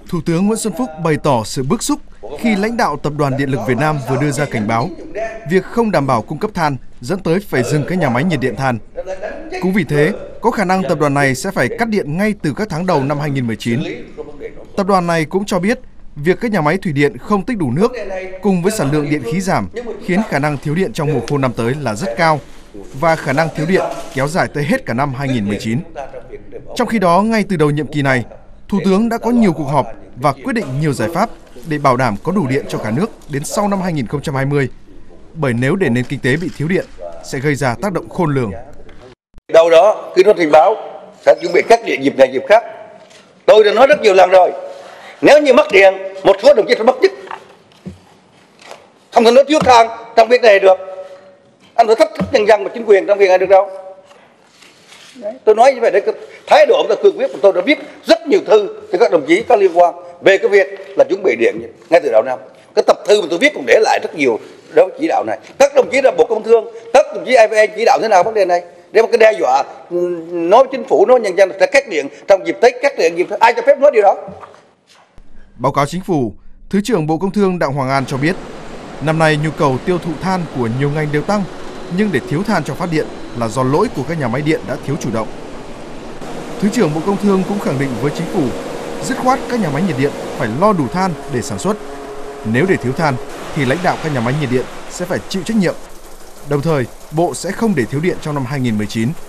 Thủ tướng Nguyễn Xuân Phúc bày tỏ sự bức xúc khi lãnh đạo Tập đoàn Điện lực Việt Nam vừa đưa ra cảnh báo việc không đảm bảo cung cấp than dẫn tới phải dừng các nhà máy nhiệt điện than. Cũng vì thế, có khả năng tập đoàn này sẽ phải cắt điện ngay từ các tháng đầu năm 2019. Tập đoàn này cũng cho biết việc các nhà máy thủy điện không tích đủ nước cùng với sản lượng điện khí giảm khiến khả năng thiếu điện trong mùa khô năm tới là rất cao và khả năng thiếu điện kéo dài tới hết cả năm 2019. Trong khi đó, ngay từ đầu nhiệm kỳ này, Thủ tướng đã có nhiều cuộc họp và quyết định nhiều giải pháp để bảo đảm có đủ điện cho cả nước đến sau năm 2020. Bởi nếu để nền kinh tế bị thiếu điện, sẽ gây ra tác động khôn lường. Đâu đó, khi nó trình báo, sẽ chuẩn bị cắt điện dịp này dịp khác. Tôi đã nói rất nhiều lần rồi. Nếu như mất điện, một số đồng chí phải mất chức. Không thể nói thiếu than trong việc này được. Anh phải thách thức nhân dân và chính quyền trong việc này được đâu. Đấy, tôi nói như vậy để thái độ của tôi cương quyết, tôi đã viết rất nhiều thư cho các đồng chí có liên quan về cái việc là chuẩn bị điện ngay từ đầu năm. Cái tập thư mà tôi viết cũng để lại rất nhiều đó chỉ đạo này. Các đồng chí là Bộ Công Thương, các đồng chí EVN chỉ đạo thế nào vấn đề này? Để mà cái đe dọa nói chính phủ, nói nhân dân sẽ cắt điện trong dịp Tết, cắt điện dịp Tết. Ai cho phép nói điều đó? Báo cáo Chính phủ, Thứ trưởng Bộ Công Thương Đặng Hoàng An cho biết, năm nay nhu cầu tiêu thụ than của nhiều ngành đều tăng, nhưng để thiếu than cho phát điện là do lỗi của các nhà máy điện đã thiếu chủ động. Thứ trưởng Bộ Công Thương cũng khẳng định với Chính phủ, dứt khoát các nhà máy nhiệt điện phải lo đủ than để sản xuất. Nếu để thiếu than thì lãnh đạo các nhà máy nhiệt điện sẽ phải chịu trách nhiệm. Đồng thời, Bộ sẽ không để thiếu điện trong năm 2019.